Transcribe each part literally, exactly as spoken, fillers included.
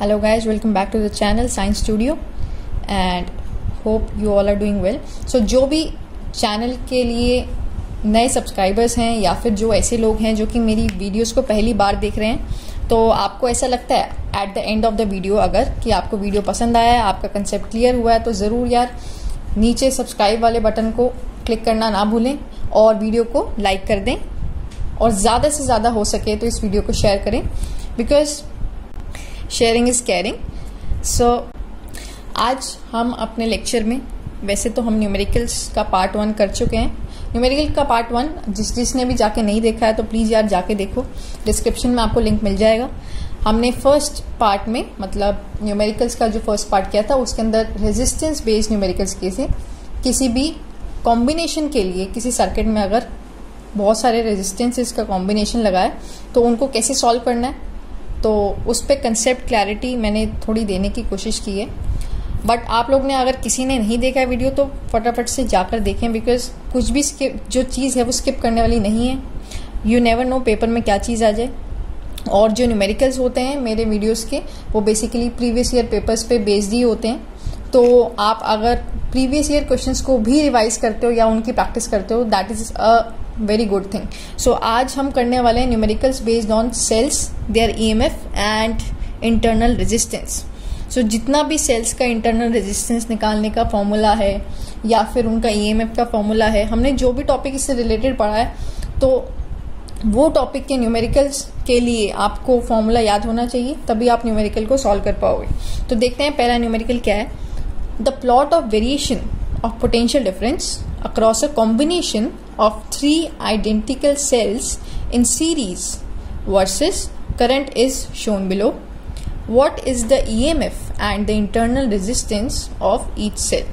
Hello guys, welcome back to the channel Science Studio and hope you all are doing well. So जो भी channel के लिए नए subscribers हैं या फिर जो ऐसे लोग हैं जो कि मेरी वीडियोस को पहली बार देख रहे हैं, तो आपको ऐसा लगता है at the end of the video अगर कि आपको वीडियो पसंद आया है, आपका कंसेप्ट क्लियर हुआ है, तो ज़रूर यार नीचे सब्सक्राइब वाले बटन को क्लिक करना ना भूलें और वीडियो को लाइक कर दें और ज़्यादा से ज़्यादा हो सके तो इस वीडियो को शेयर करें, because sharing is caring. So आज हम अपने लेक्चर में, वैसे तो हम न्यूमेरिकल्स का पार्ट वन कर चुके हैं. न्यूमेरिकल का पार्ट वन जिस जिसने भी जाके नहीं देखा है तो प्लीज़ यार जाके देखो, डिस्क्रिप्शन में आपको लिंक मिल जाएगा. हमने फर्स्ट पार्ट में मतलब न्यूमेरिकल्स का जो फर्स्ट पार्ट किया था उसके अंदर रेजिस्टेंस बेस्ड न्यूमेरिकल्स किए थे. किसी भी कॉम्बिनेशन के लिए किसी सर्किट में अगर बहुत सारे रेजिस्टेंसेस का कॉम्बिनेशन लगा है तो उनको कैसे सॉल्व करना है, तो उस पर कंसेप्ट क्लैरिटी मैंने थोड़ी देने की कोशिश की है. बट आप लोग ने अगर किसी ने नहीं देखा है वीडियो तो फटाफट से जाकर देखें, बिकॉज कुछ भी स्किप जो चीज़ है वो स्किप करने वाली नहीं है. यू नेवर नो पेपर में क्या चीज़ आ जाए. और जो न्यूमेरिकल्स होते हैं मेरे वीडियोस के वो बेसिकली प्रीवियस ईयर पेपर्स पे बेस्ड ही होते हैं. तो आप अगर प्रीवियस ईयर क्वेश्चंस को भी रिवाइज करते हो या उनकी प्रैक्टिस करते हो, that is a very good thing. So आज हम करने वाले हैं numericals based on cells, their EMF and internal resistance. So जितना भी सेल्स का इंटरनल रेजिस्टेंस निकालने का फॉर्मूला है या फिर उनका ईएमएफ का फॉर्मूला है, हमने जो भी टॉपिक इससे रिलेटेड पढ़ा है, तो वो टॉपिक के न्यूमेरिकल्स के लिए आपको फॉर्मूला याद होना चाहिए, तभी आप न्यूमेरिकल को सॉल्व कर पाओगे. तो देखते हैं पहला न्यूमेरिकल क्या है. The plot of variation of potential difference across a combination of three identical cells in series versus current is shown below. What is the E M F and the internal resistance of each cell?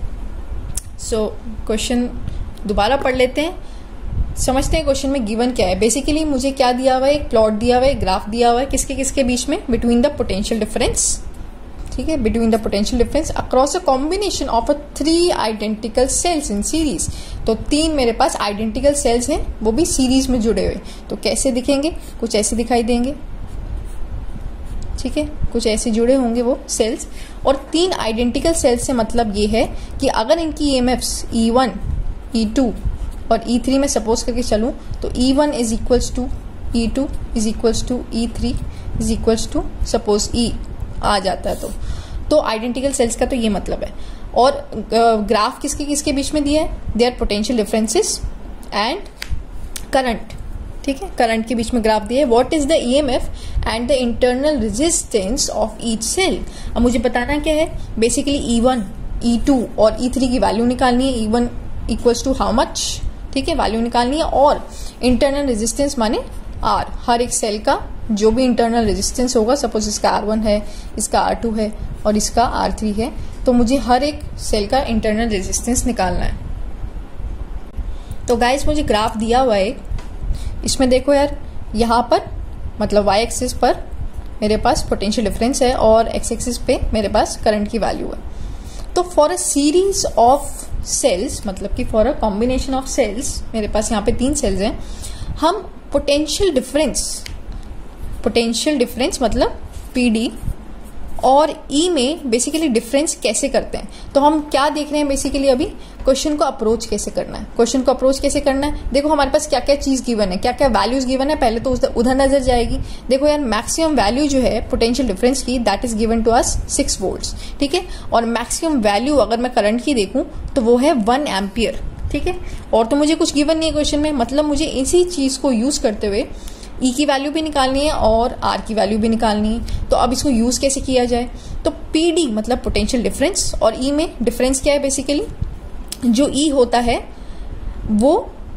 So question दोबारा पढ़ लेते हैं, समझते हैं question में given क्या है. Basically मुझे क्या दिया हुआ है, एक प्लॉट दिया हुआ है, ग्राफ दिया हुआ है, किसके किसके बीच में, बिटवीन द पोटेंशियल डिफरेंस, ठीक है, between the potential difference across a combination of a three identical cells in series. तो तीन मेरे पास आइडेंटिकल सेल्स हैं, वो भी सीरीज में जुड़े हुए. तो कैसे दिखेंगे, कुछ ऐसे दिखाई देंगे, ठीक है, कुछ ऐसे जुड़े होंगे वो सेल्स. और तीन आइडेंटिकल सेल्स से मतलब ये है कि अगर इनकी EMFs E one, E two और ई थ्री में सपोज करके चलूं, तो E one is equals to E two is equals to E three is equals to suppose E आ जाता है, तो तो आइडेंटिकल सेल्स का तो ये मतलब है. और ग्राफ किसके किसके बीच में दिया है, their potential differences and current, ठीक है, करंट के बीच में ग्राफ दिया है. What is the EMF and the internal resistance of each cell. अब मुझे बताना क्या है, basically E one, E two और ई थ्री की वैल्यू निकालनी है. E one equals to how much, ठीक है, वैल्यू निकालनी है. और इंटरनल रेजिस्टेंस माने आर, हर एक सेल का जो भी इंटरनल रेजिस्टेंस होगा, सपोज इसका आर वन है, इसका आर टू है और इसका आर थ्री है, तो मुझे हर एक सेल का इंटरनल रेजिस्टेंस निकालना है. तो गाइस मुझे ग्राफ दिया हुआ है, इसमें देखो यार, यहाँ पर मतलब वाई एक्सिस पर मेरे पास पोटेंशियल डिफरेंस है और एक्स एक्सिस पे मेरे पास करंट की वैल्यू है. तो for a series of cells, मतलब कि for a combination of cells, मेरे पास यहाँ पे तीन सेल्स हैं, हम पोटेंशियल डिफरेंस, पोटेंशियल डिफरेंस मतलब पीडी और ई में बेसिकली डिफरेंस कैसे करते हैं. तो हम क्या देख रहे हैं बेसिकली अभी, क्वेश्चन को अप्रोच कैसे करना है. क्वेश्चन को अप्रोच कैसे करना है, देखो हमारे पास क्या क्या चीज गिवन है, क्या क्या वैल्यूज गिवन है. पहले तो उधर नजर जाएगी. देखो यार, मैक्सिमम वैल्यू जो है पोटेंशियल डिफरेंस की, that is given to us six volts, ठीक है. और मैक्सिमम वैल्यू अगर मैं करंट की देखूं तो वो है वन एम्पियर, ठीक है. और तो मुझे कुछ गिवन नहीं है क्वेश्चन में, मतलब मुझे इसी चीज को यूज करते हुए ई की वैल्यू भी निकालनी है और आर की वैल्यू भी निकालनी है. तो अब इसको यूज कैसे किया जाए, तो पीडी मतलब पोटेंशियल डिफरेंस, और ई में डिफरेंस क्या है, बेसिकली जो ई होता है वो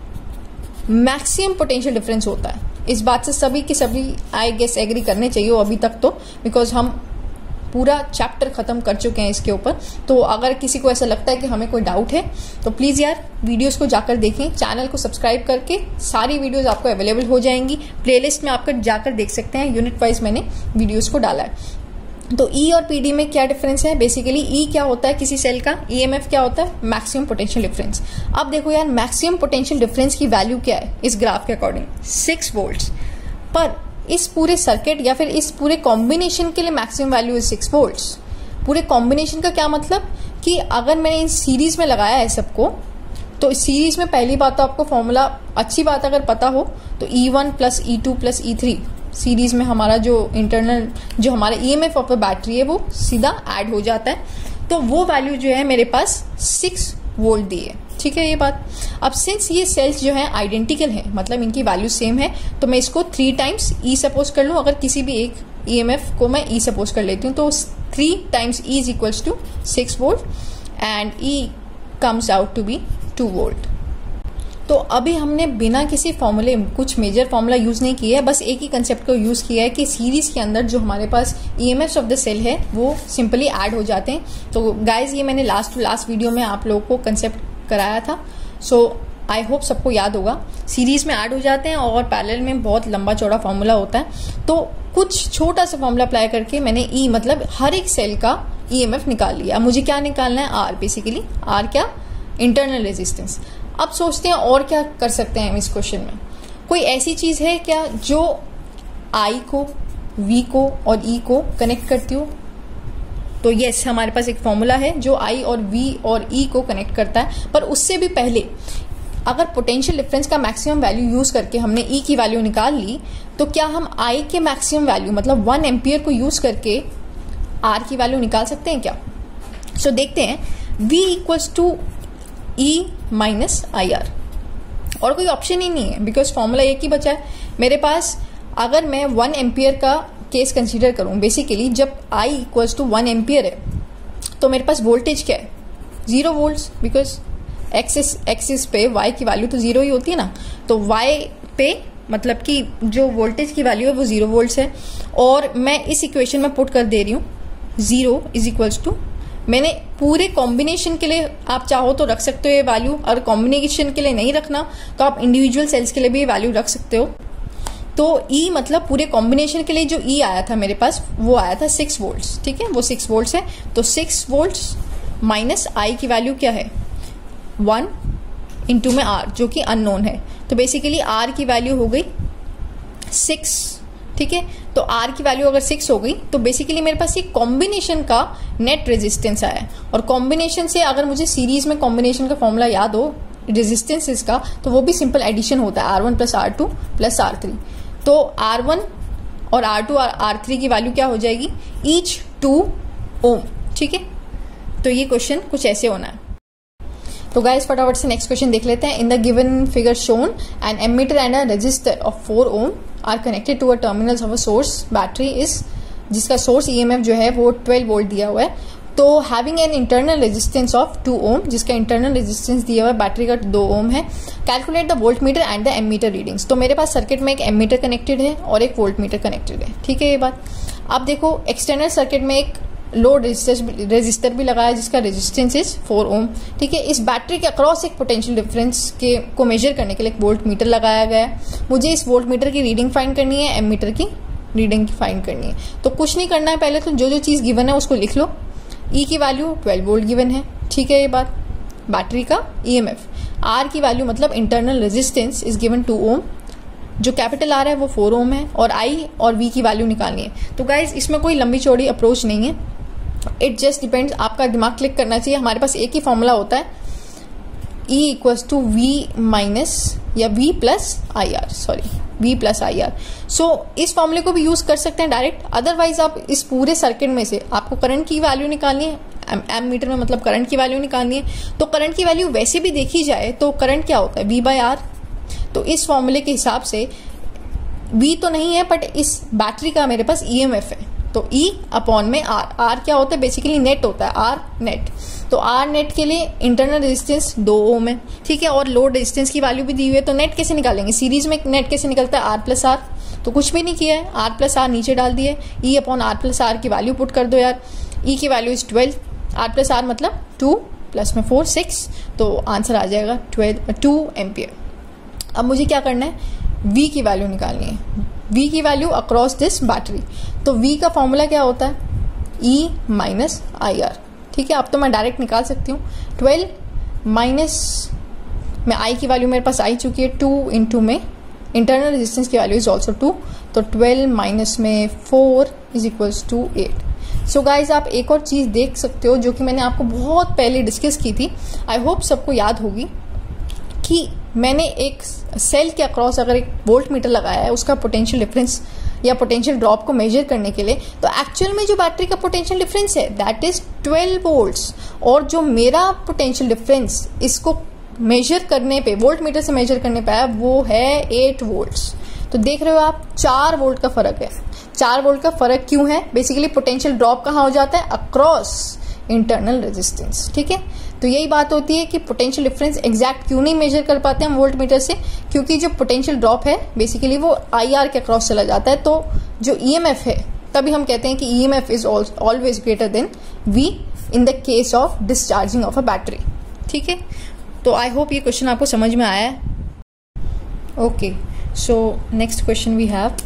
मैक्सिमम पोटेंशियल डिफरेंस होता है. इस बात से सभी के सभी आई गेस एग्री करने चाहिए अभी तक, तो बिकॉज हम पूरा चैप्टर खत्म कर चुके हैं इसके ऊपर. तो अगर किसी को ऐसा लगता है कि हमें कोई डाउट है तो प्लीज यार वीडियोस को जाकर देखें, चैनल को सब्सक्राइब करके सारी वीडियोस आपको अवेलेबल हो जाएंगी. प्लेलिस्ट में आप जाकर देख सकते हैं, यूनिट वाइज मैंने वीडियोस को डाला है. तो ई और पीडी में क्या डिफरेंस है, बेसिकली ई क्या होता है किसी सेल का, ईएमएफ क्या होता है, मैक्सिमम पोटेंशियल डिफरेंस. अब देखो यार, मैक्सिमम पोटेंशियल डिफरेंस की वैल्यू क्या है इस ग्राफ के अकॉर्डिंग, सिक्स वोल्ट्स. पर इस पूरे सर्किट या फिर इस पूरे कॉम्बिनेशन के लिए maximum value is six volts. पूरे कॉम्बिनेशन का क्या मतलब कि अगर मैंने इन सीरीज में लगाया है सबको, तो इस सीरीज में पहली बात तो आपको फॉर्मूला अच्छी बात अगर पता हो तो E one plus E two plus E three series में हमारा जो इंटरनल जो हमारा ईएमएफ ऑफ द बैटरी है वो सीधा ऐड हो जाता है। तो वो वैल्यू जो है मेरे पास सिक्स वोल्ट दी है, ठीक है ये बात। अब सिंस ये सेल्स जो है आइडेंटिकल है, मतलब इनकी वैल्यू सेम है, तो मैं इसको थ्री टाइम्स ई सपोज कर लूं। अगर किसी भी एक ईएमएफ को मैं ई सपोज कर लेती हूँ तो three times E is equals to six volt and E comes out to be two volt. तो अभी हमने बिना किसी फॉर्मूले कुछ मेजर फॉर्मूला यूज नहीं किया है, बस एक ही कंसेप्ट को यूज किया है कि सीरीज के अंदर जो हमारे पास ईएमएफ्स ऑफ द सेल है वो सिंपली ऐड हो जाते हैं। तो गाइज ये मैंने लास्ट टू लास्ट वीडियो में आप लोगों को कंसेप्ट कराया था, सो आई होप सबको याद होगा। सीरीज में ऐड हो जाते हैं और पैरेलल में बहुत लंबा चौड़ा फॉर्मूला होता है। तो कुछ छोटा सा फॉर्मूला अप्लाई करके मैंने ई मतलब हर एक सेल का ईएमएफ निकाल लिया। मुझे क्या निकालना है, आर बेसिकली। आर क्या, इंटरनल रेजिस्टेंस। अब सोचते हैं और क्या कर सकते हैं हम इस क्वेश्चन में। कोई ऐसी चीज है क्या जो आई को, वी को और ई को कनेक्ट करती हो? तो यस, हमारे पास एक फॉर्मूला है जो आई और वी और ई को कनेक्ट करता है। पर उससे भी पहले अगर पोटेंशियल डिफरेंस का मैक्सिमम वैल्यू यूज करके हमने ई की वैल्यू निकाल ली, तो क्या हम आई के मैक्सिमम वैल्यू मतलब वन एम्पियर को यूज करके आर की वैल्यू निकाल सकते हैं क्या? सो so, देखते हैं। V equals to E minus I R, और कोई ऑप्शन ही नहीं है बिकॉज फॉर्मूला एक ही बचा है मेरे पास। अगर मैं वन एम्पियर का केस कंसीडर करूं, बेसिकली जब I equals to one ampere है तो मेरे पास वोल्टेज क्या है, zero volts, because axis axis पे Y की वैल्यू तो जीरो ही होती है ना। तो Y पे मतलब कि जो वोल्टेज की वैल्यू है वो जीरो वोल्ट्स है, और मैं इस इक्वेशन में पुट कर दे रही हूँ जीरो इज इक्वल्स टू, मैंने पूरे कॉम्बिनेशन के लिए आप चाहो तो रख सकते हो ये वैल्यू, और कॉम्बिनेशन के लिए नहीं रखना तो आप इंडिविजुअल सेल्स के लिए भी ये वैल्यू रख सकते हो। तो E मतलब पूरे कॉम्बिनेशन के लिए जो E आया था मेरे पास वो आया था सिक्स वोल्ट्स, ठीक है, वो सिक्स वोल्ट्स है। तो सिक्स वोल्ट्स माइनस I की वैल्यू क्या है, वन इंटू में R जो कि अननोन है। तो बेसिकली R की वैल्यू हो गई सिक्स, ठीक है। तो R की वैल्यू अगर सिक्स हो गई तो बेसिकली मेरे पास ये कॉम्बिनेशन का नेट रेजिस्टेंस आया, और कॉम्बिनेशन से अगर मुझे सीरीज में कॉम्बिनेशन का फॉर्मूला याद हो रेजिस्टेंसेस का, तो वो भी सिंपल एडिशन होता है, R one plus R two plus R three. तो आर वन और आर टू और आर थ्री की वैल्यू क्या हो जाएगी, ईच टू ओम, ठीक है। तो ये क्वेश्चन कुछ ऐसे होना है। तो गाइस फटाफट से नेक्स्ट क्वेश्चन देख लेते हैं। In the given figure shown an ammeter and a resistor of four ohm are connected to a terminals of a source battery is, जिसका सोर्स ईएमएफ जो है वो ट्वेल्व वोल्ट दिया हुआ है। तो having an internal resistance of two ohm, जिसका इंटरनल रेजिस्टेंस दिया हुआ है बैटरी का दो ओम है। Calculate the voltmeter and the ammeter readings. तो मेरे पास सर्किट में एक एमीटर कनेक्टेड है और एक वोल्ट मीटर कनेक्टेड है, ठीक है ये बात। अब देखो एक्सटर्नल सर्किट में एक लोड रेजिस्टर भी लगाया जिसका रेजिस्टेंस इज फोर ओम, ठीक है। इस बैटरी के अक्रॉस एक पोटेंशियल डिफरेंस के को मेजर करने के लिए एक वोल्ट मीटर लगाया गया है। मुझे इस वोल्ट मीटर की रीडिंग फाइंड करनी है, एमीटर की रीडिंग फाइंड करनी है। तो कुछ नहीं करना है, पहले तो जो जो चीज गिवन है उसको लिख लो। ई की वैल्यू ट्वेल्व वोल्ट गिवन है, ठीक है ये बात। बैटरी का ईएमएफ, आर की वैल्यू मतलब internal resistance is given two ohm, जो कैपिटल आर है वो फोर ओम है, और आई और वी की वैल्यू निकालनी है। तो गाइज इसमें कोई लंबी चौड़ी अप्रोच नहीं है, इट जस्ट डिपेंड्स, आपका दिमाग क्लिक करना चाहिए। हमारे पास एक ही फॉर्मूला होता है, E equals to V minus या V plus I R, sorry V plus I R. So इस फॉर्मूले को भी यूज कर सकते हैं डायरेक्ट, अदरवाइज आप इस पूरे सर्किट में से आपको करंट की वैल्यू निकालनी है, एम मीटर में मतलब करंट की वैल्यू निकालनी है। तो करंट की वैल्यू वैसे भी देखी जाए तो करंट क्या होता है, V बाय आर। तो इस फॉर्मूले के हिसाब से V तो नहीं है बट इस बैटरी का मेरे पास ईएमएफ है, तो E अपॉन में R। R क्या होता है, बेसिकली नेट होता है, R नेट। तो R नेट के लिए इंटरनल रेजिस्टेंस दो ओम है, ठीक है, और लोड रेजिस्टेंस की वैल्यू भी दी हुई है। तो नेट कैसे निकालेंगे, सीरीज में नेट कैसे निकलता है, R प्लस आर। तो कुछ भी नहीं किया है, R प्लस आर नीचे डाल दिए, E upon R plus R की वैल्यू पुट कर दो यार। E की value is twelve, R plus R मतलब टू प्लस में फोर सिक्स, तो आंसर आ जाएगा ट्वेल्व टू एम्पियर। अब मुझे क्या करना है, V की वैल्यू निकालनी है, V की वैल्यू अक्रॉस दिस बैटरी। तो V का फॉर्मूला क्या होता है, E माइनस आई आर, ठीक है। अब तो मैं डायरेक्ट निकाल सकती हूँ, ट्वेल्व माइनस में I की वैल्यू मेरे पास आई चुकी है टू इंटू में इंटरनल रेजिस्टेंस की वैल्यू इज ऑल्सो टू, तो ट्वेल्व माइनस में four is equals to eight. So guys आप एक और चीज देख सकते हो जो कि मैंने आपको बहुत पहले डिस्कस की थी, आई होप सबको याद होगी, कि मैंने एक सेल के अक्रॉस अगर एक वोल्ट मीटर लगाया है उसका पोटेंशियल डिफरेंस या पोटेंशियल ड्रॉप को मेजर करने के लिए, तो एक्चुअल में जो बैटरी का पोटेंशियल डिफरेंस है दैट इज ट्वेल्व वोल्ट्स, और जो मेरा पोटेंशियल डिफरेंस इसको मेजर करने पे वोल्ट मीटर से मेजर करने पे आया वो है एट वोल्ट्स। तो देख रहे हो आप चार वोल्ट का फर्क है। चार वोल्ट का फर्क क्यों है? बेसिकली पोटेंशियल ड्रॉप कहाँ हो जाता है? Across internal resistance. ठीक है, तो यही बात होती है कि पोटेंशियल डिफरेंस एग्जैक्ट क्यों नहीं मेजर कर पाते हम वोल्ट मीटर से, क्योंकि जो पोटेंशियल ड्रॉप है बेसिकली वो आई आर के अक्रॉस चला जाता है। तो जो ई एम एफ है तभी हम कहते हैं कि E M F is always greater than V in the case of discharging of a battery. ठीक है, तो आई होप ये क्वेश्चन आपको समझ में आया है। Okay, so next question we have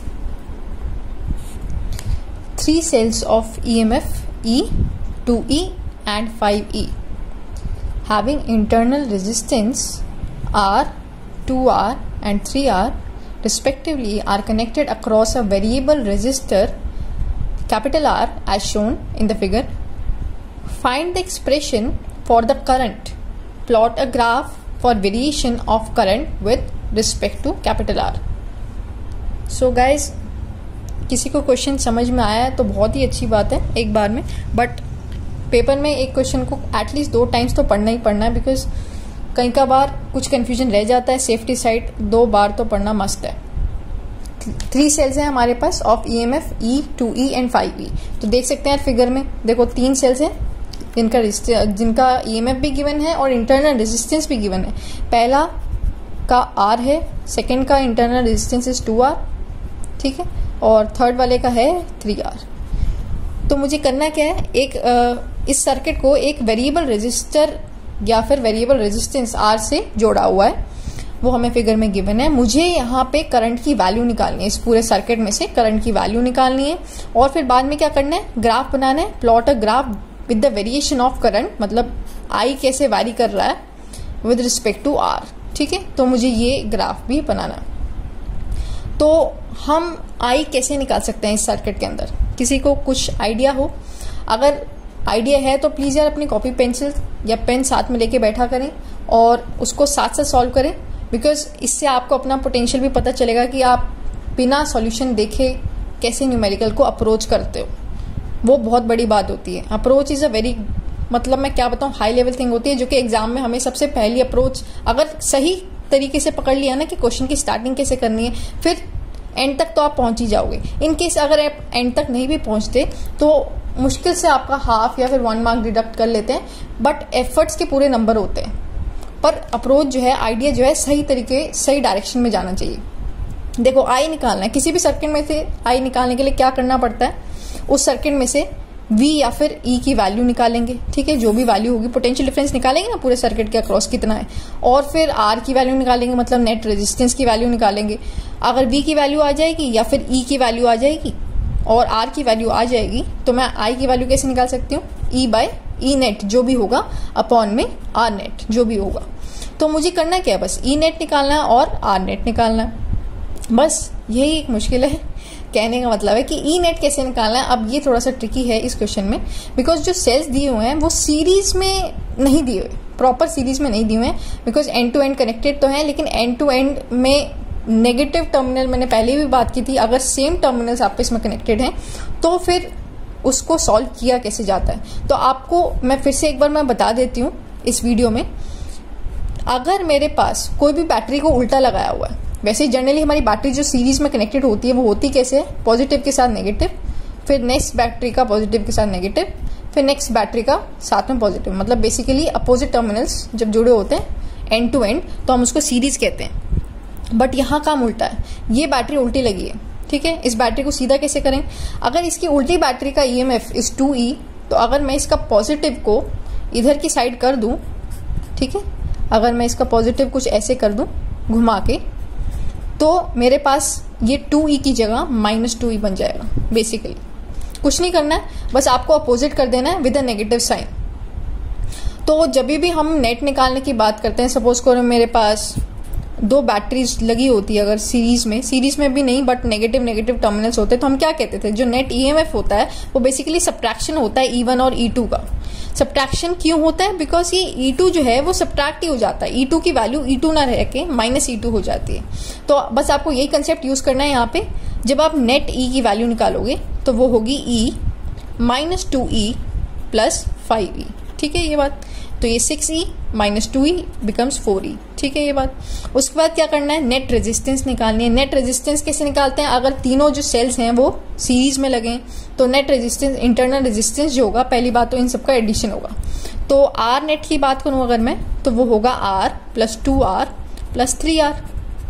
three cells of E M F E, two E and five E having internal resistance R, two R and three R respectively are connected across a variable resistor capital R as shown in the figure. Find the expression for the current. Plot a graph for variation of current with respect to capital R. So guys, किसी को question समझ में आया है तो बहुत ही अच्छी बात है एक बार में, बट पेपर में एक क्वेश्चन को एटलीस्ट दो टाइम्स तो पढ़ना ही पढ़ना है, बिकॉज कई का बार कुछ कंफ्यूजन रह जाता है। सेफ्टी साइड दो बार तो पढ़ना मस्त है। थ्री सेल्स हैं हमारे पास of E M F E, two E and five E. तो देख सकते हैं फिगर में, देखो तीन सेल्स हैं जिनका जिनका ई एम एफ भी गिवन है और इंटरनल रेजिस्टेंस भी गिवन है। पहला का आर है, सेकेंड का internal resistance is two R, ठीक है, और थर्ड वाले का है थ्री आर। तो मुझे करना क्या है, एक आ, इस सर्किट को एक वेरिएबल रेजिस्टर या फिर वेरिएबल रेजिस्टेंस आर से जोड़ा हुआ है, वो हमें फिगर में गिवन है। मुझे यहाँ पे करंट की वैल्यू निकालनी है, इस पूरे सर्किट में से करंट की वैल्यू निकालनी है, और फिर बाद में क्या करना है, ग्राफ बनाना है। Plot a graph with the variation of current, मतलब आई कैसे वैरी कर रहा है विद रिस्पेक्ट टू आर। ठीक है, तो मुझे ये ग्राफ भी बनाना। तो हम आई कैसे निकाल सकते हैं इस सर्किट के अंदर? किसी को कुछ आइडिया हो? अगर आइडिया है तो प्लीज यार अपनी कॉपी पेंसिल या पेन साथ में लेके बैठा करें और उसको साथ साथ सॉल्व करें, बिकॉज इससे आपको अपना पोटेंशियल भी पता चलेगा कि आप बिना सॉल्यूशन देखे कैसे न्यूमेरिकल को अप्रोच करते हो। वो बहुत बड़ी बात होती है। अप्रोच इज अ वेरी, मतलब मैं क्या बताऊं, हाई लेवल थिंग होती है, जो कि एग्जाम में हमें सबसे पहली अप्रोच अगर सही तरीके से पकड़ लिया ना कि क्वेश्चन की स्टार्टिंग कैसे करनी है, फिर एंड तक तो आप पहुंच ही जाओगे। इन केस अगर आप एंड तक नहीं भी पहुंचते तो मुश्किल से आपका हाफ या फिर वन मार्क डिडक्ट कर लेते हैं, बट एफर्ट्स के पूरे नंबर होते हैं। पर अप्रोच जो है, आइडिया जो है, सही तरीके सही डायरेक्शन में जाना चाहिए। देखो आई निकालना है, किसी भी सर्किट में से आई निकालने के लिए क्या करना पड़ता है, उस सर्किट में से V या फिर E की वैल्यू निकालेंगे। ठीक है, जो भी वैल्यू होगी, पोटेंशियल डिफरेंस निकालेंगे ना पूरे सर्किट के अक्रॉस कितना है, और फिर R की वैल्यू निकालेंगे, मतलब नेट रेजिस्टेंस की वैल्यू निकालेंगे। अगर V की वैल्यू आ जाएगी या फिर E की वैल्यू आ जाएगी और R की वैल्यू आ जाएगी, तो मैं I की वैल्यू कैसे निकाल सकती हूँ, E बाय ई नेट जो भी होगा अपॉन में R नेट जो भी होगा। तो मुझे करना क्या है, बस E नेट निकालना है और R नेट निकालना है, बस यही एक मुश्किल है। कहने का मतलब है कि ई नेट कैसे निकालना है। अब ये थोड़ा सा ट्रिकी है इस क्वेश्चन में, बिकॉज जो सेल्स दिए हुए हैं वो सीरीज में नहीं दिए हुए, प्रॉपर सीरीज में नहीं दिए हुए हैं, because end to end connected तो है, लेकिन एंड टू एंड में नेगेटिव टर्मिनल, मैंने पहले भी बात की थी, अगर सेम टर्मिनल्स आपस में कनेक्टेड हैं तो फिर उसको सॉल्व किया कैसे जाता है। तो आपको मैं फिर से एक बार मैं बता देती हूँ इस वीडियो में। अगर मेरे पास कोई भी बैटरी को उल्टा लगाया हुआ है, वैसे जनरली हमारी बैटरी जो सीरीज में कनेक्टेड होती है वो होती कैसे है, पॉजिटिव के साथ नेगेटिव, फिर नेक्स्ट बैटरी का पॉजिटिव के साथ नेगेटिव, फिर नेक्स्ट बैटरी का साथ में पॉजिटिव, मतलब बेसिकली अपोजिट टर्मिनल्स जब जुड़े होते हैं एंड टू एंड तो हम उसको सीरीज कहते हैं। बट यहाँ काम उल्टा है, ये बैटरी उल्टी लगी है। ठीक है, इस बैटरी को सीधा कैसे करें, अगर इसकी उल्टी बैटरी का E M F is two E, तो अगर मैं इसका पॉजिटिव को इधर की साइड कर दूं, ठीक है, अगर मैं इसका पॉजिटिव कुछ ऐसे कर दूं घुमा के, तो मेरे पास ये टू ई की जगह माइनस टू ई बन जाएगा। बेसिकली कुछ नहीं करना है, बस आपको अपोजिट कर देना है विद अ नेगेटिव साइन। तो जब भी हम नेट निकालने की बात करते हैं, सपोज करो मेरे पास दो बैटरीज लगी होती है अगर सीरीज में, सीरीज में भी नहीं बट नेगेटिव नेगेटिव टर्मिनल्स होते हैं, तो हम क्या कहते थे, जो नेट ईएमएफ होता है वो बेसिकली सब्ट्रैक्शन होता है ई वन और ई टू का। सब्ट्रैक्शन क्यों होता है, बिकॉज ये ई टू जो है वो सब्ट्रैक्ट ही हो जाता है, ई टू की वैल्यू ई टू ना रह के माइनस ई टू हो जाती है। तो बस आपको यही कंसेप्ट यूज करना है यहाँ पे। जब आप नेट ई की वैल्यू निकालोगे तो वो होगी E minus two E plus five E, ठीक है ये बात। तो ये six E minus two E becomes four E, ठीक है ये बात। उसके बाद क्या करना है, नेट रेजिस्टेंस निकालनी है। नेट रेजिस्टेंस कैसे निकालते हैं, अगर तीनों जो सेल्स हैं वो सीरीज में लगे तो नेट रेजिस्टेंस, इंटरनल रेजिस्टेंस जो होगा, पहली बात तो इन सबका एडिशन होगा। तो आर नेट की बात करूं अगर मैं, तो वो होगा R plus two R plus three R,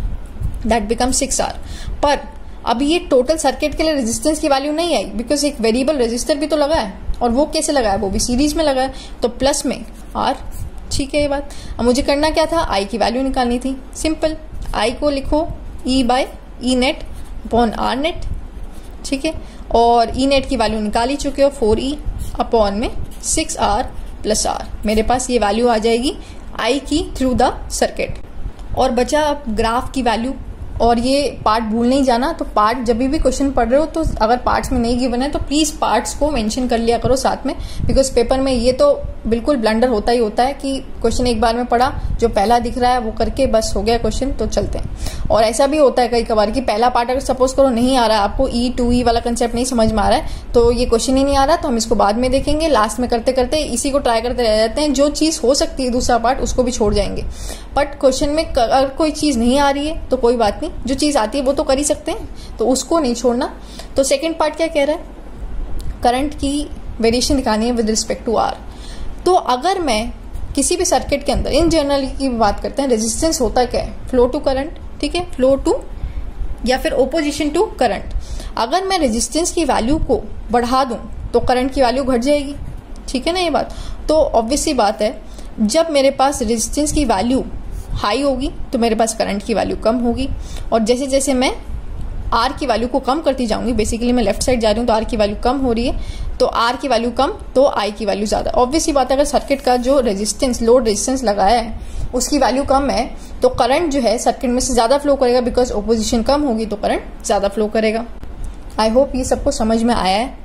that become six R. पर अभी ये टोटल सर्किट के लिए रेजिस्टेंस की वैल्यू नहीं आई, बिकॉज एक वेरिएबल रेजिस्टर भी तो लगा है, और वो कैसे लगा है, वो भी सीरीज में लगा है, तो प्लस में आर, ठीक है ये बात। अब मुझे करना क्या था, आई की वैल्यू निकालनी थी। सिंपल, आई को लिखो E by E net upon R net, ठीक है। और ई नेट की वैल्यू निकाल ही चुके हो, फोर ई अपॉन में सिक्स आर प्लस आर। मेरे पास ये वैल्यू आ जाएगी आई की थ्रू द सर्किट। और बचा अब ग्राफ की वैल्यू। और ये पार्ट भूल नहीं जाना, तो पार्ट जब भी क्वेश्चन पढ़ रहे हो तो अगर पार्ट्स में नहीं गिवन है तो प्लीज पार्ट्स को मेंशन कर लिया करो साथ में, बिकॉज पेपर में ये तो बिल्कुल ब्लंडर होता ही होता है कि क्वेश्चन एक बार में पढ़ा, जो पहला दिख रहा है वो करके बस हो गया क्वेश्चन, तो चलते हैं। और ऐसा भी होता है कई कबार कि पहला पार्ट अगर सपोज करो नहीं आ रहा है आपको, ई टू ई वाला कंसेप्ट नहीं समझ में आ रहा है, तो ये क्वेश्चन ही नहीं आ रहा, तो हम इसको बाद में देखेंगे, लास्ट में करते करते इसी को ट्राई करते रह जाते हैं। जो चीज हो सकती है दूसरा पार्ट उसको भी छोड़ जाएंगे। बट क्वेश्चन में अगर कोई चीज नहीं आ रही है तो कोई बात नहीं, जो चीज आती है वो तो कर ही सकते हैं, तो उसको नहीं छोड़ना। तो सेकेंड पार्ट क्या कह रहा है, करंट की वेरिएशन दिखानी है विद रिस्पेक्ट टू आर। तो अगर मैं किसी भी सर्किट के अंदर, इन जनरल की बात करते हैं, रेजिस्टेंस होता क्या है, फ्लो टू करंट, ठीक है, फ्लो टू या फिर ओपोजिशन टू करंट। अगर मैं रेजिस्टेंस की वैल्यू को बढ़ा दूं तो करंट की वैल्यू घट जाएगी, ठीक है ना ये बात। तो ऑब्वियस सी बात है, जब मेरे पास रेजिस्टेंस की वैल्यू हाई होगी तो मेरे पास करंट की वैल्यू कम होगी, और जैसे जैसे मैं आर की वैल्यू को कम करती जाऊंगी, बेसिकली मैं लेफ्ट साइड जा रही हूँ तो आर की वैल्यू कम हो रही है, तो आर की वैल्यू कम तो आई की वैल्यू ज्यादा। ऑब्वियसली बात है, अगर सर्किट का जो रेजिस्टेंस, लोड रेजिस्टेंस लगाया है उसकी वैल्यू कम है तो करंट जो है सर्किट में से ज्यादा फ्लो करेगा, बिकॉज ओपोजिशन कम होगी तो करंट ज्यादा फ्लो करेगा। आई होप ये सबको समझ में आया है।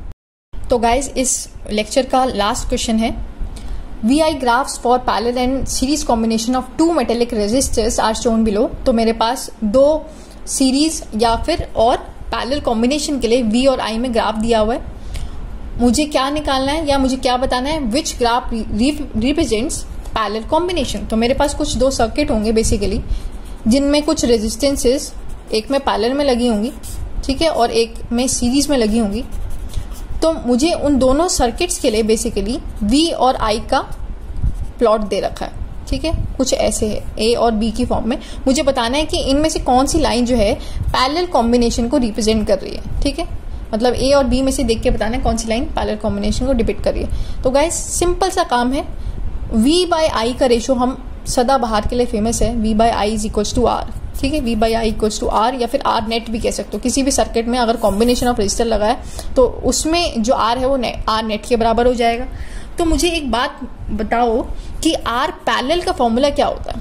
तो गाइज इस लेक्चर का लास्ट क्वेश्चन है, V I graphs for parallel and series combination of two metallic resistors are shown below। तो मेरे पास दो सीरीज या फिर और पैरेलल कॉम्बिनेशन के लिए V और I में ग्राफ दिया हुआ है। मुझे क्या निकालना है या मुझे क्या बताना है, which graph represents parallel combination. तो मेरे पास कुछ दो सर्किट होंगे बेसिकली, जिनमें कुछ रेजिस्टेंसेस एक में पैरेलल में लगी होंगी, ठीक है, और एक में सीरीज में लगी होंगी। तो मुझे उन दोनों सर्किट्स के लिए बेसिकली V और I का प्लॉट दे रखा है, ठीक है, कुछ ऐसे है A और B की फॉर्म में। मुझे बताना है कि इनमें से कौन सी लाइन जो है पैरेलल कॉम्बिनेशन को रिप्रेजेंट कर रही है, ठीक है, मतलब A और B में से देख के बताना है कौन सी लाइन पैरेलल कॉम्बिनेशन को डिपिक्ट कर रही है। तो गाइस सिंपल सा काम है, V बाय I का रेशो हम सदा बाहर के लिए फेमस है, V by I is equals to R, ठीक है, V by I equals to R, या फिर आर नेट भी कह सकते हो। किसी भी सर्किट में अगर कॉम्बिनेशन ऑफ रजिस्टर लगा है तो उसमें जो आर है वो आर नेट के बराबर हो जाएगा। तो मुझे एक बात बताओ कि आर पैरेलल का फॉर्मूला क्या होता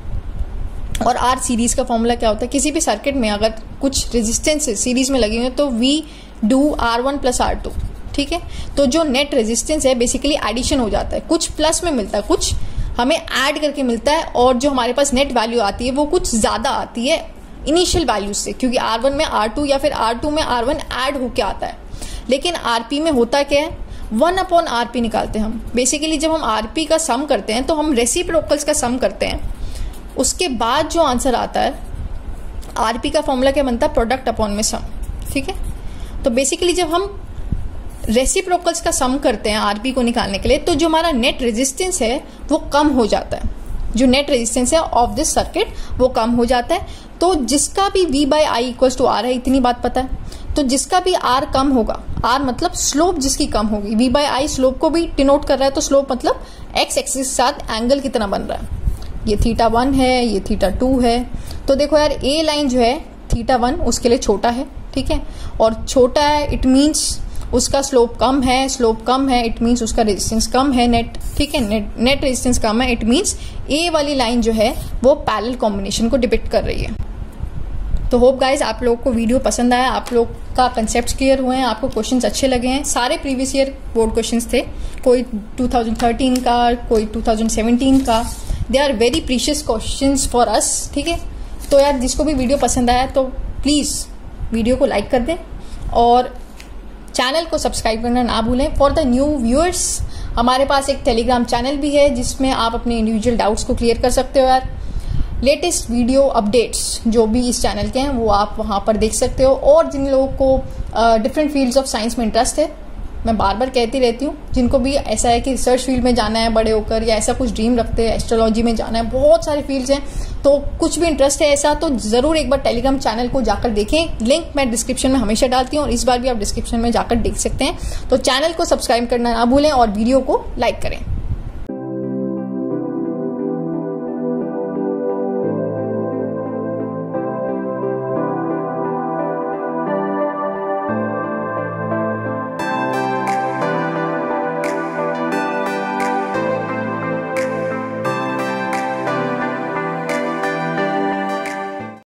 है और आर सीरीज का फॉर्मूला क्या होता है। किसी भी सर्किट में अगर कुछ रेजिस्टेंस सीरीज में लगे हुए तो we do R one plus R two, ठीक है। तो जो नेट रेजिस्टेंस है बेसिकली एडिशन हो जाता है, कुछ प्लस में मिलता है, कुछ हमें ऐड करके मिलता है, और जो हमारे पास नेट वैल्यू आती है वो कुछ ज्यादा आती है इनिशियल वैल्यू से, क्योंकि आर वन में आर टू या फिर आर टू में आर वन ऐड होके आता है। लेकिन आरपी में होता क्या है, वन अपॉन आरपी निकालते हैं हम। बेसिकली जब हम आरपी का सम करते हैं तो हम रेसिप्रोकल्स का सम करते हैं, उसके बाद जो आंसर आता है आरपी का फॉर्मूला क्या बनता है, प्रोडक्ट अपॉन में सम, ठीक है। तो बेसिकली जब हम रेसिप्रोकल्स का सम करते हैं आरपी को निकालने के लिए, तो जो हमारा नेट रेजिस्टेंस है वो कम हो जाता है, जो नेट रेजिस्टेंस है ऑफ दिस सर्किट वो कम हो जाता है। तो जिसका भी V by I equals to R है, इतनी बात पता है, तो जिसका भी आर कम होगा, आर मतलब स्लोप जिसकी कम होगी, V बाई आई स्लोप को भी डिनोट कर रहा है, तो स्लोप मतलब एक्स एक्सिस के साथ एंगल कितना बन रहा है, ये थीटा वन है, ये थीटा टू है। तो देखो यार ए लाइन जो है थीटा वन उसके लिए छोटा है, ठीक है, और छोटा है इट मीन्स उसका स्लोप कम है, स्लोप कम है इट मीन्स उसका रेजिस्टेंस कम है नेट, ठीक है, नेट नेट रेजिस्टेंस कम है इट मीन्स ए वाली लाइन जो है वो पैरेलल कॉम्बिनेशन को डिपिक्ट कर रही है। तो होप गाइज आप लोग को वीडियो पसंद आया, आप लोग का कंसेप्ट क्लियर हुए हैं, आपको क्वेश्चंस अच्छे लगे हैं। सारे प्रीवियस ईयर बोर्ड क्वेश्चंस थे, कोई टू थाउजेंड थर्टीन का, कोई टू थाउजेंड सेवेंटीन का। They are very precious questions for us, ठीक है। तो यार जिसको भी वीडियो पसंद आया तो प्लीज़ वीडियो को लाइक कर दें और चैनल को सब्सक्राइब करना ना भूलें। फॉर द न्यू व्यूअर्स हमारे पास एक टेलीग्राम चैनल भी है जिसमें आप अपने इंडिविजुअल डाउट्स को क्लियर कर सकते हो यार। लेटेस्ट वीडियो अपडेट्स जो भी इस चैनल के हैं वो आप वहां पर देख सकते हो। और जिन लोगों को डिफरेंट फील्ड्स ऑफ साइंस में इंटरेस्ट है, मैं बार बार कहती रहती हूँ, जिनको भी ऐसा है कि रिसर्च फील्ड में जाना है बड़े होकर या ऐसा कुछ ड्रीम रखते हैं, एस्ट्रोलॉजी में जाना है, बहुत सारे फील्ड्स हैं, तो कुछ भी इंटरेस्ट है ऐसा तो जरूर एक बार टेलीग्राम चैनल को जाकर देखें। लिंक मैं डिस्क्रिप्शन में हमेशा डालती हूँ और इस बार भी आप डिस्क्रिप्शन में जाकर देख सकते हैं। तो चैनल को सब्सक्राइब करना ना भूलें और वीडियो को लाइक करें।